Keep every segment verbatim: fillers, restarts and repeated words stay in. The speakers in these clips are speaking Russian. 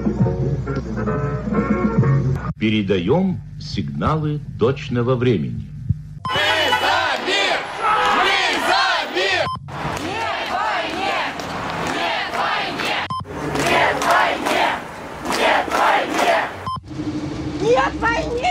Передаем сигналы точного времени. Мы за мир! Мы за мир! Нет войне! Нет войне! Нет войне! Нет войне! Нет войне!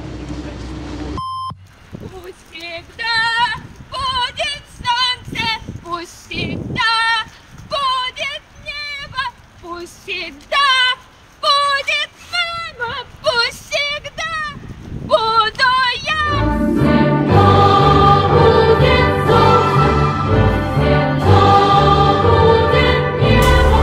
Пусть всегда будет солнце, пусть всегда будет небо, пусть всегда будет мама, пусть всегда буду я. Всегда будет солнце, всегда будет небо,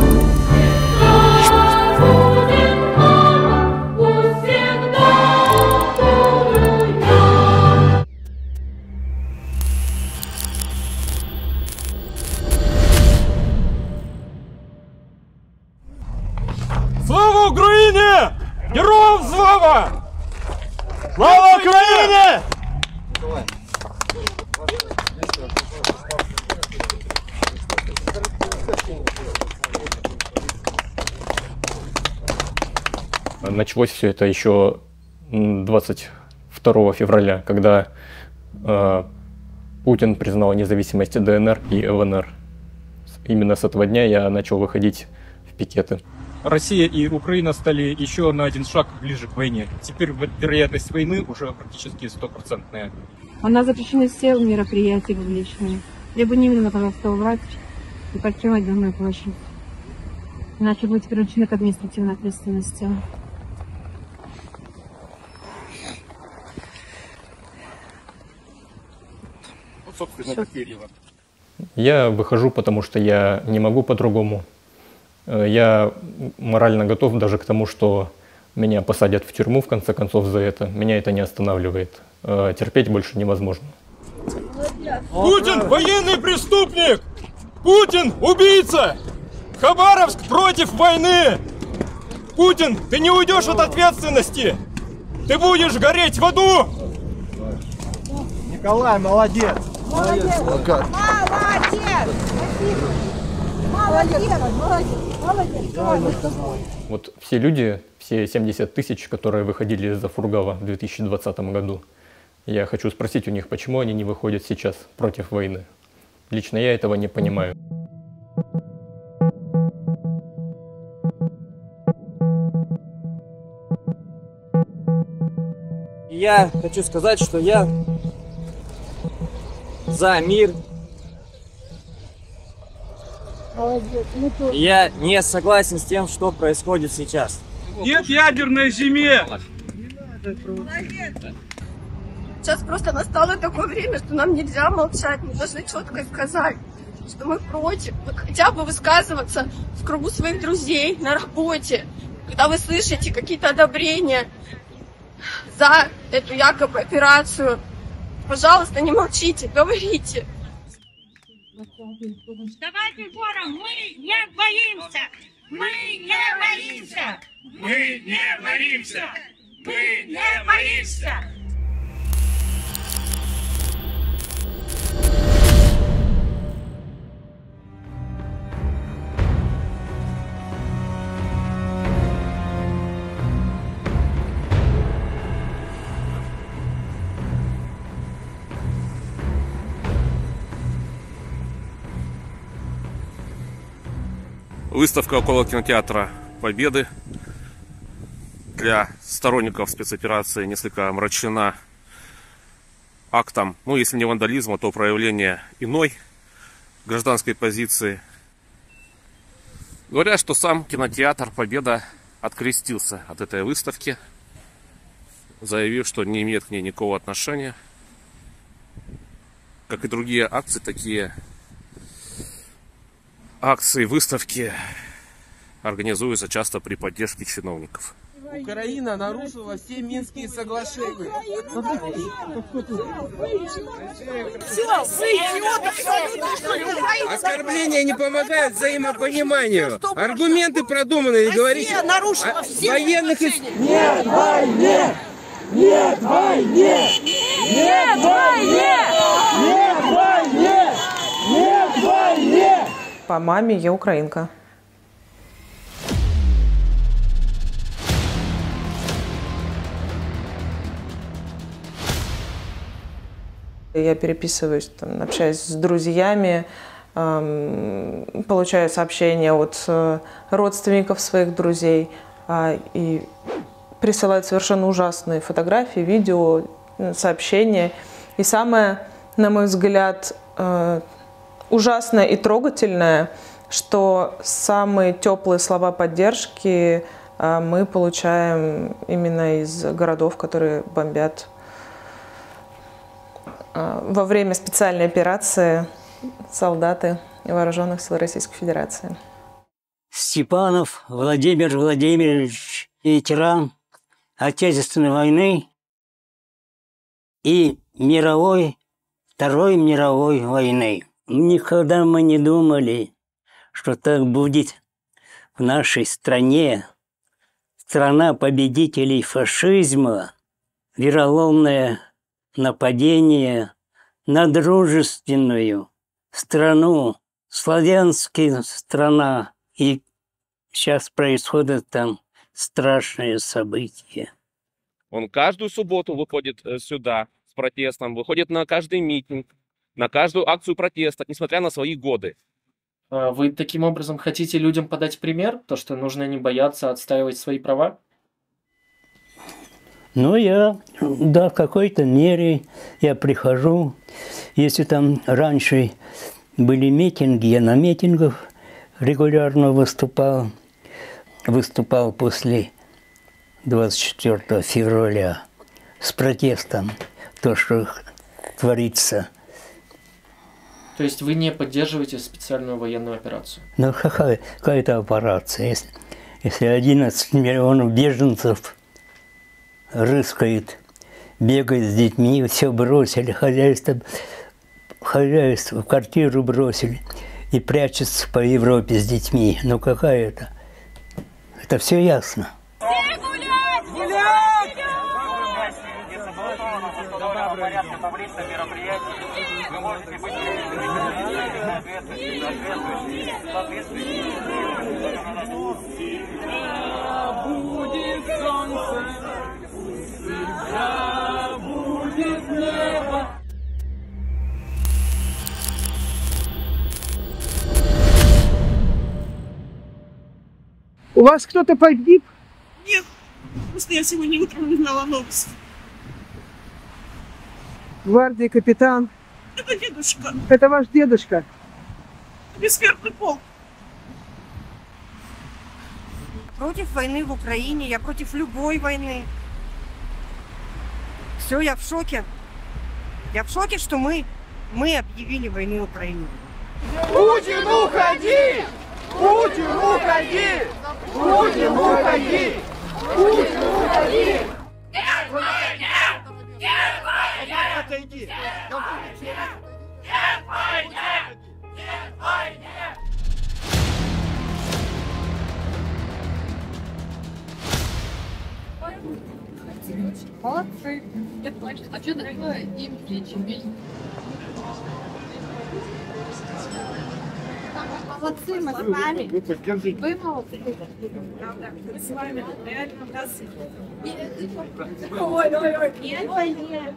всегда будет мама, пусть всегда буду я. Слава Україні! Героям слава! Слава Україні! Началось все это еще двадцать второго февраля, когда э, Путин признал независимость ДНР и ЛНР. Именно с этого дня я начал выходить в пикеты. Россия и Украина стали еще на один шаг ближе к войне. Теперь вероятность войны уже практически стопроцентная. У нас запрещены все мероприятия публичные. Либо немедленно, пожалуйста, убрать и покинуть Домную площадь. Иначе будете привлечены к административной ответственности. Вот, собственно, такие. Я выхожу, потому что я не могу по-другому. Я морально готов даже к тому, что меня посадят в тюрьму, в конце концов, за это. Меня это не останавливает. Терпеть больше невозможно. Путин военный преступник! Путин убийца! Хабаровск против войны! Путин, ты не уйдешь от ответственности! Ты будешь гореть в аду! Николай, молодец! Молодец! Молодец! Молодец! Молодец! Молодец! Вот все люди, все семьдесят тысяч, которые выходили из-за Фургала в две тысячи двадцатом году, я хочу спросить у них, почему они не выходят сейчас против войны. Лично я этого не понимаю. Я хочу сказать, что я за мир. Я не согласен с тем, что происходит сейчас. Нет ядерной зиме! Сейчас просто настало такое время, что нам нельзя молчать, мы должны четко сказать, что мы против, хотя бы высказываться в кругу своих друзей, на работе, когда вы слышите какие-то одобрения за эту якобы операцию. Пожалуйста, не молчите, говорите. Давайте хором, мы не боимся! Мы не боимся! Мы не боимся! Мы не боимся! Выставка около кинотеатра Победы для сторонников спецоперации несколько омрачена актом, ну если не вандализма, то проявления иной гражданской позиции. Говорят, что сам кинотеатр Победа открестился от этой выставки, заявив, что не имеет к ней никакого отношения. Как и другие акции, такие акции, выставки организуются часто при поддержке чиновников. Украина нарушила все Минские соглашения. Оскорбления не помогают взаимопониманию. Аргументы продуманы. Говорите о военных... Нет войне! Нет войне! Нет войне! Нет войне! Нет войне! По маме я украинка. Я переписываюсь, там, общаюсь с друзьями, эм, получаю сообщения от э, родственников своих друзей э, и присылают совершенно ужасные фотографии, видео, сообщения. И самое, на мой взгляд, э, ужасное и трогательное, что самые теплые слова поддержки э, мы получаем именно из городов, которые бомбят во время специальной операции солдаты вооруженных сил Российской Федерации. Степанов Владимир Владимирович, ветеран Отечественной войны и мировой, Второй мировой войны. Никогда мы не думали, что так будет в нашей стране. Страна победителей фашизма, вероломная нападение на дружественную страну, славянская страна. И сейчас происходят там страшные события. Он каждую субботу выходит сюда с протестом, выходит на каждый митинг, на каждую акцию протеста, несмотря на свои годы. Вы таким образом хотите людям подать пример, то, что нужно не бояться отстаивать свои права? Ну, я, да, в какой-то мере я прихожу. Если там раньше были митинги, я на митингах регулярно выступал. Выступал после двадцать четвёртого февраля с протестом, то, что творится. То есть вы не поддерживаете специальную военную операцию? Ну, какая, какая-то операция. Если, если одиннадцать миллионов беженцев рыскает, бегает с детьми, все бросили, хозяйство, хозяйство, квартиру бросили и прячутся по Европе с детьми. Ну какая это? Это все ясно. У вас кто-то погиб? Нет, просто я сегодня утром узнала новость. Гвардии капитан. Это дедушка. Это ваш дедушка? Бессмертный полк. Против войны в Украине, я против любой войны. Все, я в шоке. Я в шоке, что мы, мы объявили войну Украине. Путин, уходи! Путин, уходи! Путин, уходи! Путин, уходи! Нет войне! Нет войне! Отойди! Нет войне! Нет войне! Молодцы. А что такое им плечи? Молодцы, мы с вами. Вы молодцы. Мы с вами. Реально нас. Ой, ой, ой. Нет, ой, нет.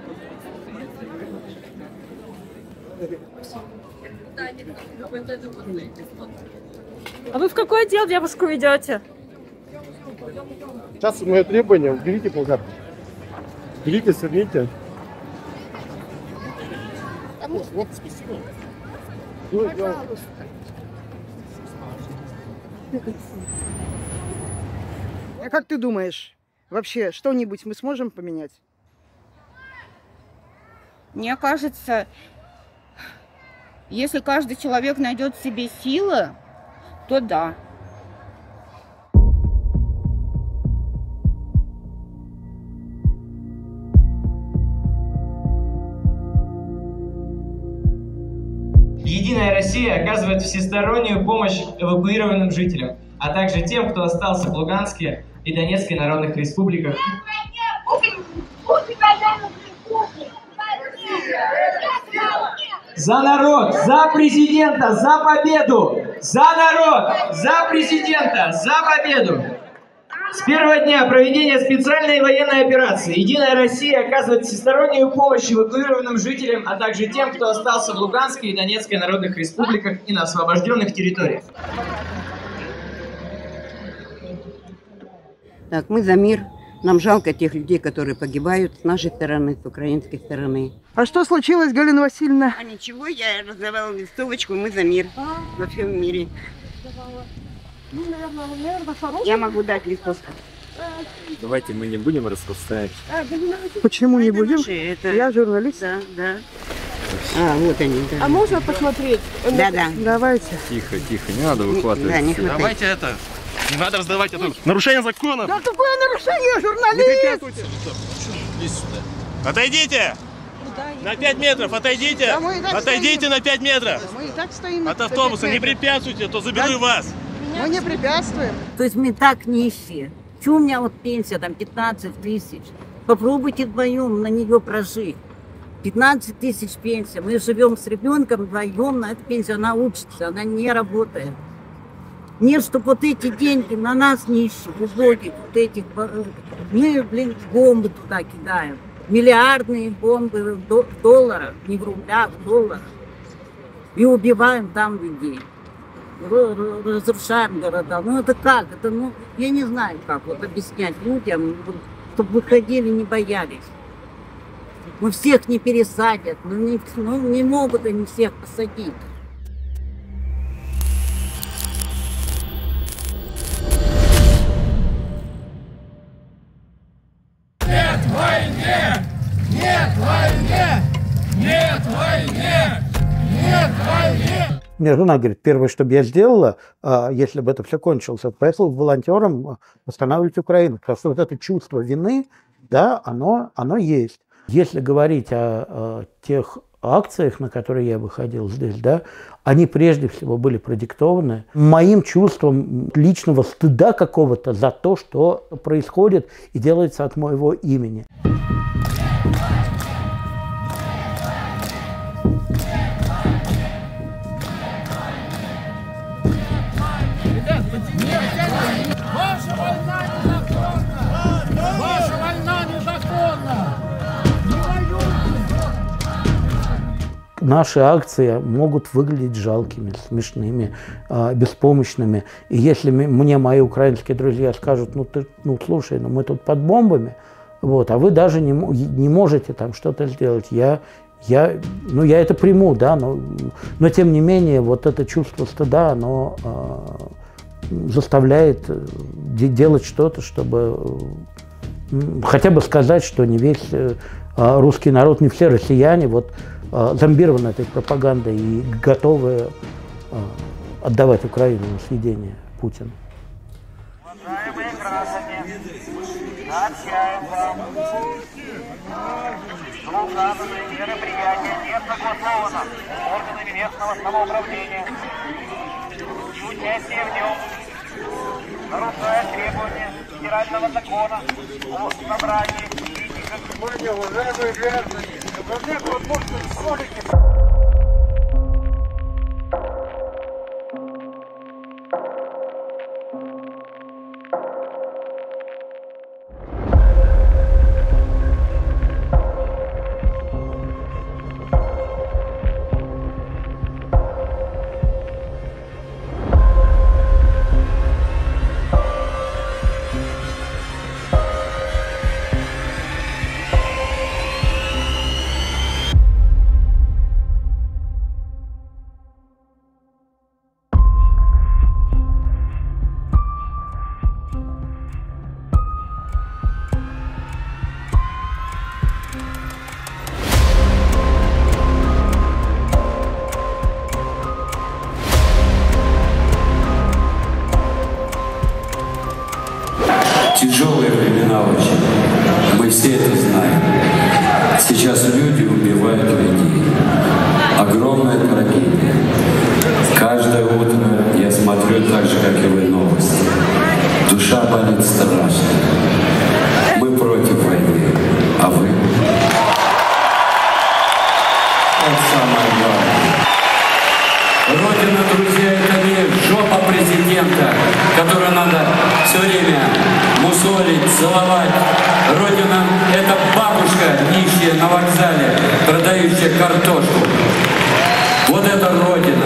А вы в какой отдел девушку ведете? Сейчас мое требование, уберите болгарку. Берите, сверните. Вот, вот, спасибо. Ну, пожалуйста. А как ты думаешь, вообще что-нибудь мы сможем поменять? Мне кажется, если каждый человек найдет в себе силы, то да. Единая Россия оказывает всестороннюю помощь эвакуированным жителям, а также тем, кто остался в Луганской и Донецкой народных республиках. За народ, за президента, за победу! За народ, за президента, за победу! С первого дня проведения специальной военной операции «Единая Россия» оказывает всестороннюю помощь эвакуированным жителям, а также тем, кто остался в Луганской и Донецкой народных республиках и на освобожденных территориях. Так, мы за мир. Нам жалко тех людей, которые погибают с нашей стороны, с украинской стороны. А что случилось, Галина Васильевна? А ничего, я раздавала листовочку, мы за мир во всем мире. Ну, наверное, наверное, хороший. Я могу дать листовку. Давайте мы не будем распространять. Почему не будем? Это... Я журналист. Да, да. А, вот они, да. А можно посмотреть? Да, да. Давайте. Тихо, тихо, не надо выхватывать. Да, не Давайте это. Не надо раздавать это. Нарушение закона. Да какое нарушение, журналист? Отойдите! На пять метров, отойдите! Да, отойдите стоим. на пять метров! Да, мы и так стоим. От автобуса, не препятствуйте, а то заберу Да. вас! Мы не препятствуем. То есть мы так нищие. Чего у меня вот пенсия там пятнадцать тысяч? Попробуйте вдвоем на нее прожить. пятнадцать тысяч пенсия. Мы живем с ребенком вдвоем на эту пенсию. Она учится, она не работает. Нет, чтобы вот эти деньги на нас нищих, убогих, вот этих, мы, блин, бомбы туда кидаем. Миллиардные бомбы в долларах, не в рублях, в долларах. И убиваем там людей. Разрушаем города. Ну это как? Это, ну, я не знаю, как вот объяснять людям, чтобы выходили, не боялись. Мы всех не пересадят, ну не, ну, не могут они всех посадить. Нет войне! Нет войне! Нет войне! Нет войне! Мне жена говорит, первое, что бы я сделала, если бы это все кончилось, это поехала к волонтерам восстанавливать Украину. Потому что вот это чувство вины, да, оно, оно есть. Если говорить о, о тех акциях, на которые я выходил здесь, да, они прежде всего были продиктованы моим чувством личного стыда какого-то за то, что происходит и делается от моего имени. Ваша война незаконна! Ваша война незаконна! Не воюйте! Наши акции могут выглядеть жалкими, смешными, беспомощными. И если мне мои украинские друзья скажут, ну ты, ну слушай, ну мы тут под бомбами, вот, а вы даже не, не можете там что-то сделать, я, я, ну, я это приму, да, но, но тем не менее вот это чувство стыда, оно заставляет делать что-то, чтобы хотя бы сказать, что не весь русский народ, не все россияне вот зомбированы этой пропагандой и готовы отдавать Украину на съедение Путину. Уважаемые граждане, сообщаем вам, что указанные мероприятия не согласовано с органами местного самоуправления. И участие в нем нарушает требования федерального закона о собрании политиков. Уважаемые граждане, во всех возможных сможете... Тяжелые времена очень. Мы все это знаем. Сейчас люди убивают людей. Огромная трагедия. Каждое утро я смотрю так же, как и вы, новости. Душа болит страшно. Мы против войны. А вы? Это самое главное. Родина, друзья, это не жопа президента, которую надо все время позволить целовать Родину. Это бабушка, нищая на вокзале, продающая картошку. Вот это Родина.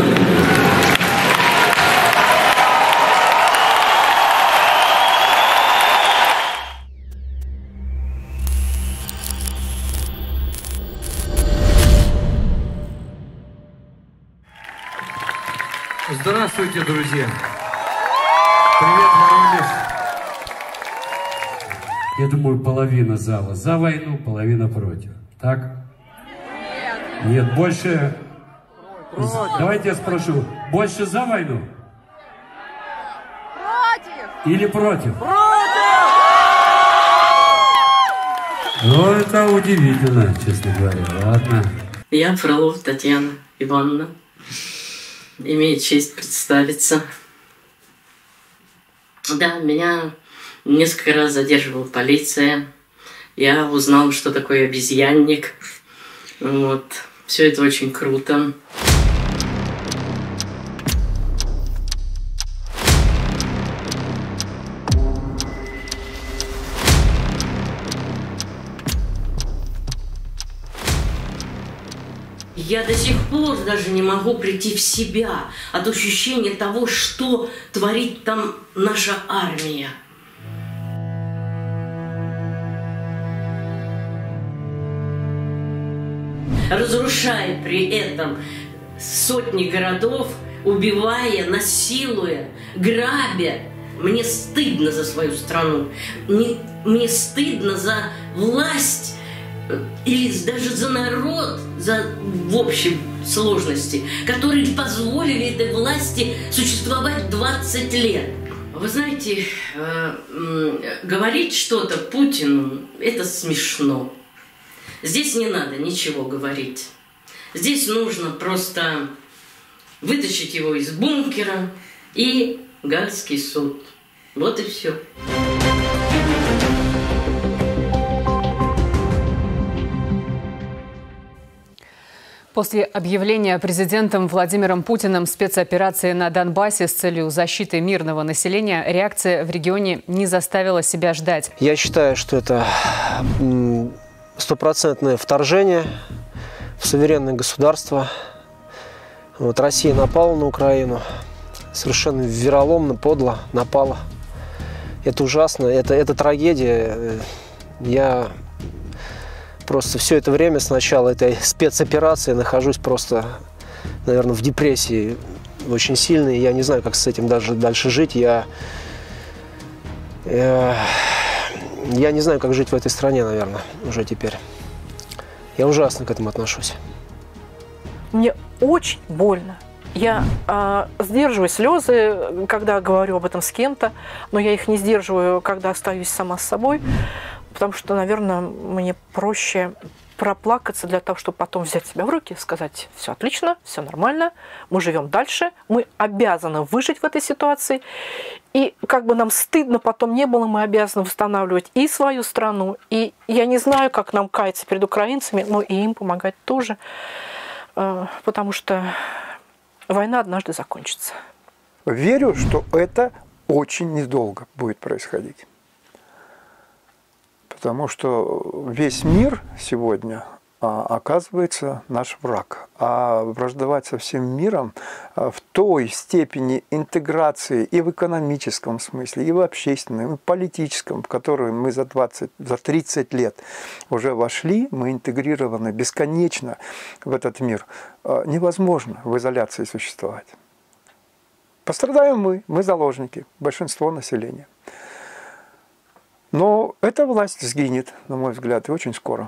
Здравствуйте, друзья! Привет, Воронеж! Я думаю, половина зала за войну, половина против. Так? Нет. Нет, больше... Против. Давайте я спрошу, больше за войну? Против! Или против? Против! Ну, это удивительно, честно говоря. Ладно. Я Фролова Татьяна Ивановна. Имею честь представиться. Да, меня несколько раз задерживала полиция. Я узнал, что такое обезьянник. Вот. Все это очень круто. Я до сих пор даже не могу прийти в себя от ощущения того, что творит там наша армия. Разрушая при этом сотни городов, убивая, насилуя, грабя. Мне стыдно за свою страну. Мне, мне стыдно за власть. Или даже за народ, за, в общем сложности, которые позволили этой власти существовать двадцать лет. Вы знаете, э, э, говорить что-то Путину – это смешно. Здесь не надо ничего говорить. Здесь нужно просто вытащить его из бункера и Гаагский суд. Вот и все. После объявления президентом Владимиром Путиным спецоперации на Донбассе с целью защиты мирного населения, реакция в регионе не заставила себя ждать. Я считаю, что это стопроцентное вторжение в суверенное государство. Вот Россия напала на Украину, совершенно вероломно, подло напала. Это ужасно, это, это трагедия. Я... Просто все это время с начала этой спецоперации нахожусь просто, наверное, в депрессии очень сильной. Я не знаю, как с этим даже дальше жить. Я, я, я не знаю, как жить в этой стране, наверное, уже теперь. Я ужасно к этому отношусь. Мне очень больно. Я э, сдерживаю слезы, когда говорю об этом с кем-то, но я их не сдерживаю, когда остаюсь сама с собой. Потому что, наверное, мне проще проплакаться для того, чтобы потом взять себя в руки и сказать: все отлично, все нормально, мы живем дальше, мы обязаны выжить в этой ситуации. И как бы нам стыдно потом не было, мы обязаны восстанавливать и свою страну. И я не знаю, как нам каяться перед украинцами, но и им помогать тоже. Потому что война однажды закончится. Верю, что это очень недолго будет происходить. Потому что весь мир сегодня, а, оказывается, наш враг. А враждовать со всем миром а, в той степени интеграции и в экономическом смысле, и в общественном, и в политическом, в которую мы за двадцать, за тридцать лет уже вошли, мы интегрированы бесконечно в этот мир, а, невозможно в изоляции существовать. Пострадаем мы, мы заложники, большинство населения. Но эта власть сгинет, на мой взгляд, и очень скоро.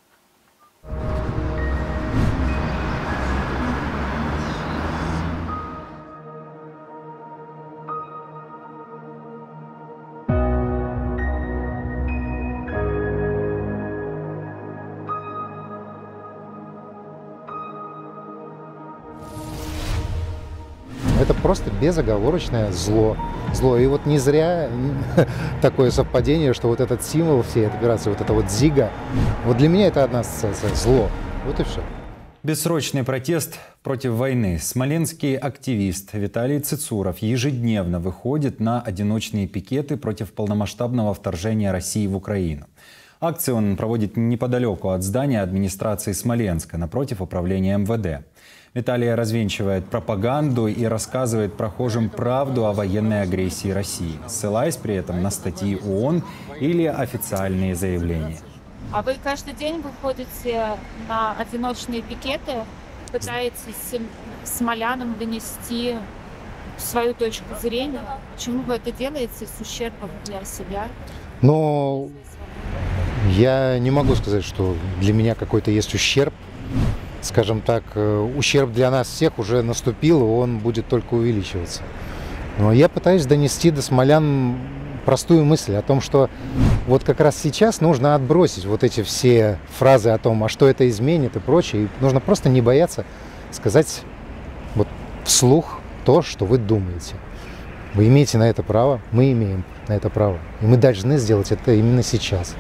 Это просто безоговорочное зло. Зло. И вот не зря такое совпадение, что вот этот символ всей этой операции, вот это вот зига, вот для меня это одна ассоциация. Зло. Вот и все. Бессрочный протест против войны. Смоленский активист Виталий Цицуров ежедневно выходит на одиночные пикеты против полномасштабного вторжения России в Украину. Акции он проводит неподалеку от здания администрации Смоленска, напротив управления эм вэ дэ. Виталий развенчивает пропаганду и рассказывает прохожим правду о военной агрессии России, ссылаясь при этом на статьи ООН или официальные заявления. А вы каждый день выходите на одиночные пикеты, пытаетесь смолянам донести свою точку зрения? Почему вы это делаете с ущербом для себя? Но я не могу сказать, что для меня какой-то есть ущерб. Скажем так, ущерб для нас всех уже наступил, и он будет только увеличиваться. Но я пытаюсь донести до смолян простую мысль о том, что вот как раз сейчас нужно отбросить вот эти все фразы о том, а что это изменит и прочее. И нужно просто не бояться сказать вот вслух то, что вы думаете. Вы имеете на это право, мы имеем на это право. И мы должны сделать это именно сейчас.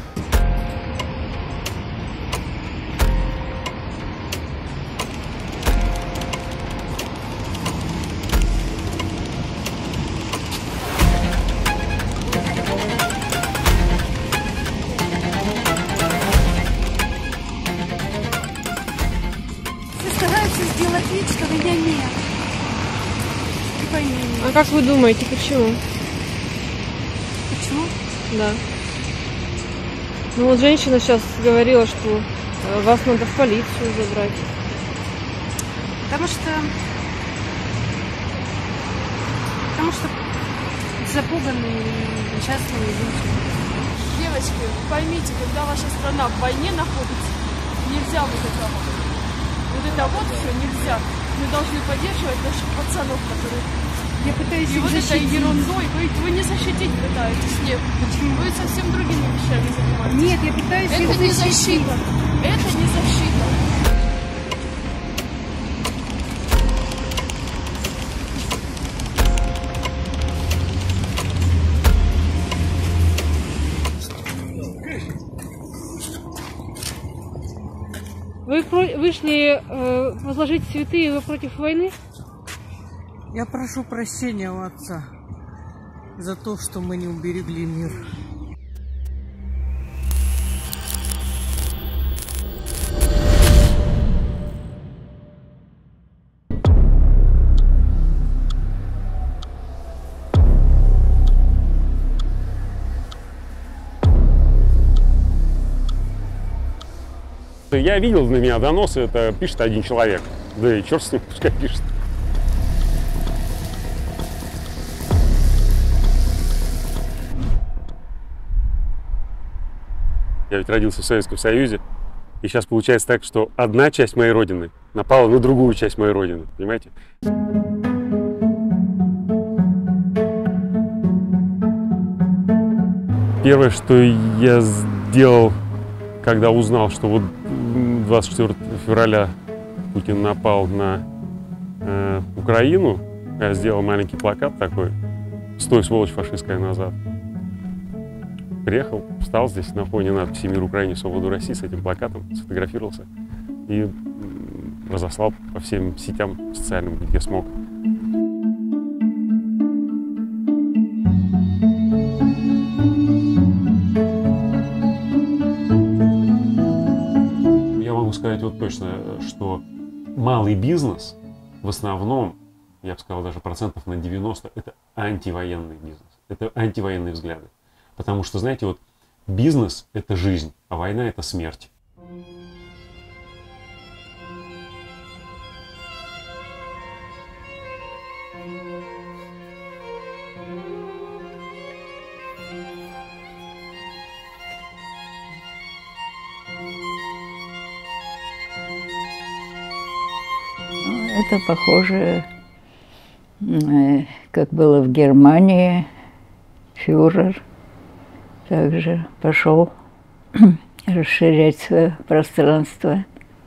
А как вы думаете, почему? Почему? Да. Ну вот женщина сейчас говорила, что вас надо в полицию забрать. Потому что... Потому что запуганные, несчастные люди. Девочки, поймите, когда ваша страна в войне находится, нельзя вот это вот. Вот это вот все нельзя. Мы должны поддерживать наших пацанов, которые... Я пытаюсь и вот защитить. этой ерундой вы, вы не защитить пытаетесь, нет. Почему? Вы совсем другими вещами занимаетесь. Нет, я пытаюсь Это их не защитить. защита. Это не защита. Вы вышли э, возложить цветы, и вы против войны? Я прошу прощения у отца за то, что мы не уберегли мир. Я видел на меня доносы, это пишет один человек. Да и черт с ним, пускай пишет. Я ведь родился в Советском Союзе, и сейчас получается так, что одна часть моей родины напала на другую часть моей родины, понимаете? Первое, что я сделал, когда узнал, что вот двадцать четвёртого февраля Путин напал на э, Украину, я сделал маленький плакат такой: «Стой, сволочь фашистская, назад». Приехал, встал здесь на фоне надписи «Мир Украине, свободу России» с этим плакатом, сфотографировался и разослал по всем сетям социальным, где смог. Я могу сказать вот точно, что малый бизнес в основном, я бы сказал, даже процентов на девяносто, это антивоенный бизнес, это антивоенные взгляды. Потому что, знаете, вот бизнес – это жизнь, а война – это смерть. Это похоже, как было в Германии, фюрер также пошел расширять свое пространство.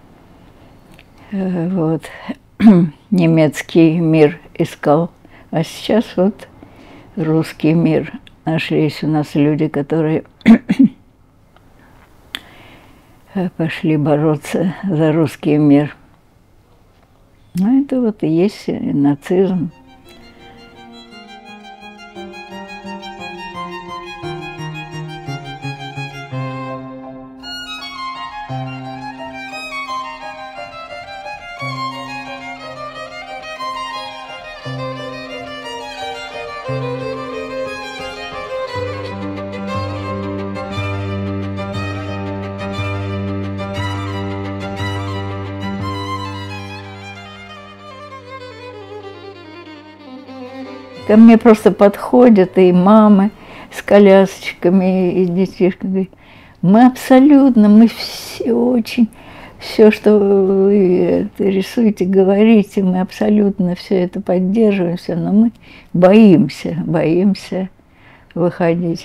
Вот. Немецкий мир искал, а сейчас вот русский мир. Нашлись у нас люди, которые пошли бороться за русский мир. Ну, это вот и есть нацизм. Ко мне просто подходят и мамы с колясочками, и детишки говорят: мы абсолютно, мы все очень, все, что вы рисуете, говорите, мы абсолютно все это поддерживаем, все, но мы боимся, боимся выходить.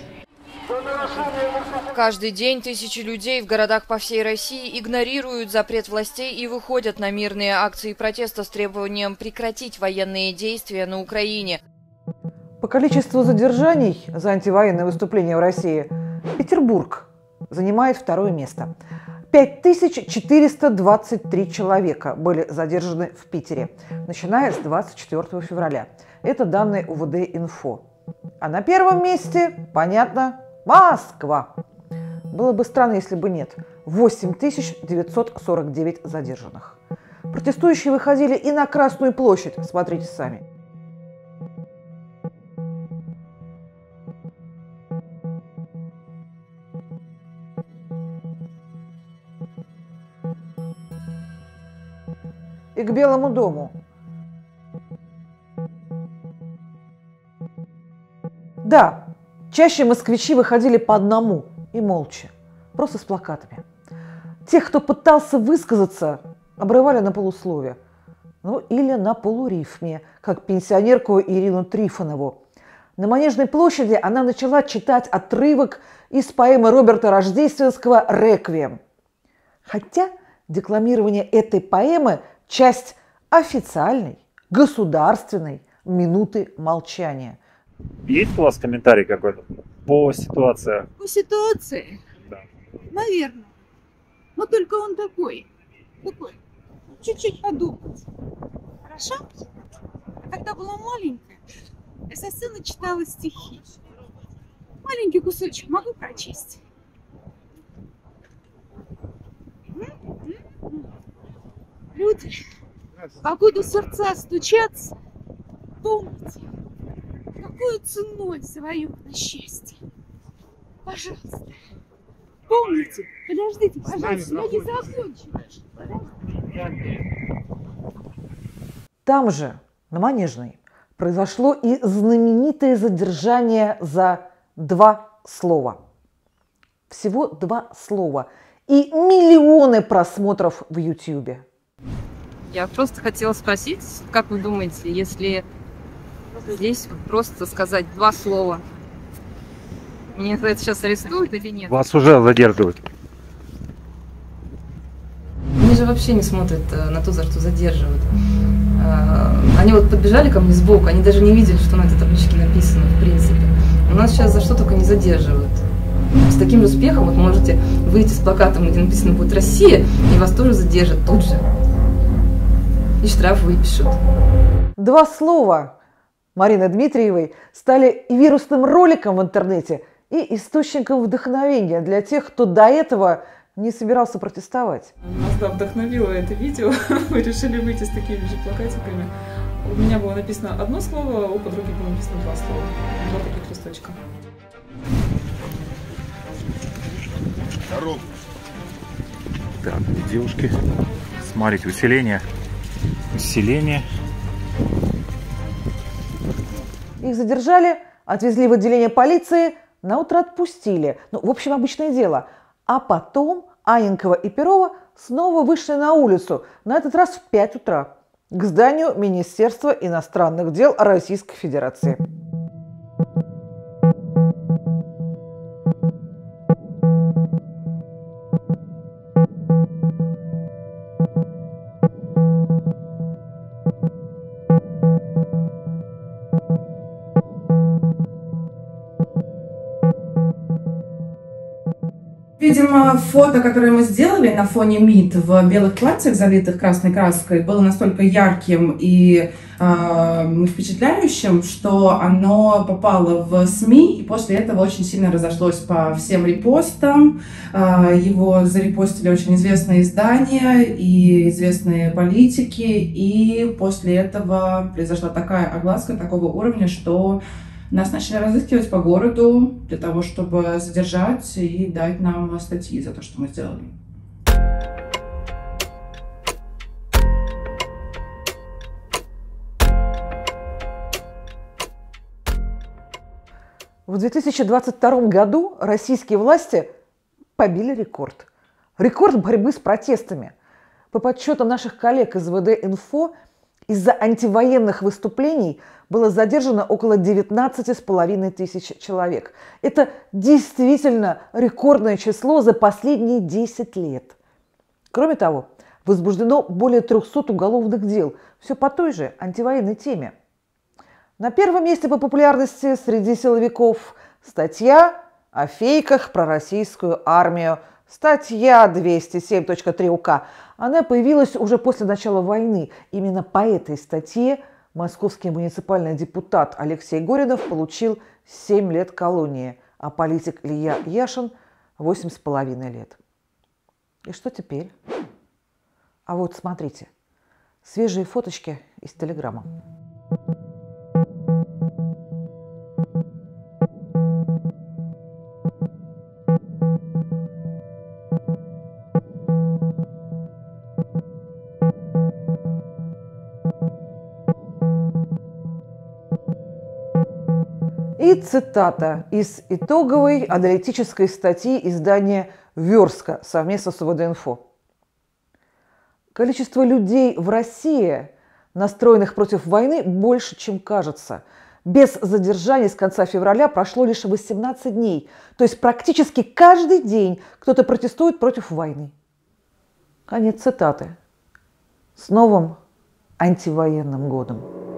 Каждый день тысячи людей в городах по всей России игнорируют запрет властей и выходят на мирные акции протеста с требованием прекратить военные действия на Украине. По количеству задержаний за антивоенные выступления в России Петербург занимает второе место. пять тысяч четыреста двадцать три человека были задержаны в Питере, начиная с двадцать четвёртого февраля. Это данные У В Д-Инфо. А на первом месте, понятно, Москва. Было бы странно, если бы нет. восемь тысяч девятьсот сорок девять задержанных. Протестующие выходили и на Красную площадь, смотрите сами. И к Белому дому. Да, чаще москвичи выходили по одному и молча, просто с плакатами. Тех, кто пытался высказаться, обрывали на полуслове, ну или на полурифме, как пенсионерку Ирину Трифонову. На Манежной площади она начала читать отрывок из поэмы Роберта Рождественского «Реквием». Хотя декламирование этой поэмы – часть официальной, государственной минуты молчания. Есть у вас комментарий какой-то по ситуации? По ситуации? Да. Наверное. Но только он такой. Такой. Чуть-чуть подумать. Хорошо? Когда была маленькая, я со сцены читала стихи. Маленький кусочек могу прочесть? Люди, покуда сердца стучатся, помните, какую ценой завоевано счастье. Пожалуйста, помните, подождите, пожалуйста, я не закончу. Там же, на Манежной, произошло и знаменитое задержание за два слова. Всего два слова и миллионы просмотров в Ютьюбе. Я просто хотела спросить, как вы думаете, если здесь просто сказать два слова, меня за это сейчас арестуют или нет? Вас уже задерживают. Они же вообще не смотрят на то, за что задерживают. Они вот подбежали ко мне сбоку, они даже не видели, что на этой табличке написано, в принципе. У нас сейчас за что только не задерживают. С таким же успехом вот можете выйти с плакатом, где написано будет «Россия», и вас тоже задержат тут же. И штраф выпишут. Два слова Марины Дмитриевой стали и вирусным роликом в интернете, и источником вдохновения для тех, кто до этого не собирался протестовать. Нас, да, вдохновило это видео. Мы решили выйти с такими же плакатиками. У меня было написано одно слово, у подруги было написано два слова. Два таких листочка. Здорово. Так, девушки, смотрите, усиление. Усиление. Их задержали, отвезли в отделение полиции, наутро отпустили. Ну, в общем, обычное дело. А потом Анненкова и Перова снова вышли на улицу, на этот раз в пять утра, к зданию Министерства иностранных дел Российской Федерации. Видимо, фото, которое мы сделали на фоне МИД в белых платьях, залитых красной краской, было настолько ярким и э, впечатляющим, что оно попало в СМИ, и после этого очень сильно разошлось по всем репостам. Э, его зарепостили очень известные издания и известные политики, и после этого произошла такая огласка такого уровня, что нас начали разыскивать по городу для того, чтобы задержать и дать нам статьи за то, что мы сделали. В две тысячи двадцать втором году российские власти побили рекорд. Рекорд борьбы с протестами. По подсчетам наших коллег из вэ дэ-Инфо, из-за антивоенных выступлений было задержано около девятнадцати с половиной тысяч человек. Это действительно рекордное число за последние десять лет. Кроме того, возбуждено более трёхсот уголовных дел. Все по той же антивоенной теме. На первом месте по популярности среди силовиков статья о фейках про российскую армию. Статья двести семь точка три УК. Она появилась уже после начала войны. Именно по этой статье московский муниципальный депутат Алексей Горинов получил семь лет колонии, а политик Илья Яшин – восемь с половиной лет. И что теперь? А вот смотрите, свежие фоточки из Телеграма. И цитата из итоговой аналитической статьи издания «Верстка» совместно с вэ дэ-Инфо. Количество людей в России, настроенных против войны, больше, чем кажется. Без задержаний с конца февраля прошло лишь восемнадцать дней. То есть практически каждый день кто-то протестует против войны. Конец цитаты. С новым антивоенным годом.